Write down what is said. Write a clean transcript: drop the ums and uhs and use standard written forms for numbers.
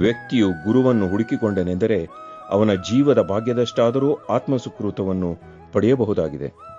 ವ್ಯಕ್ತಿಯು ಗುರುವನ್ನು ಹುಡುಕಿಕೊಂಡನೆಂದರೆ ಅವನ ಜೀವದ ಭಾಗ್ಯದಷ್ಟಾದರೂ ಆತ್ಮಸುಕೃತವನ್ನು ಪಡೆಯಬಹುದಾಗಿದೆ.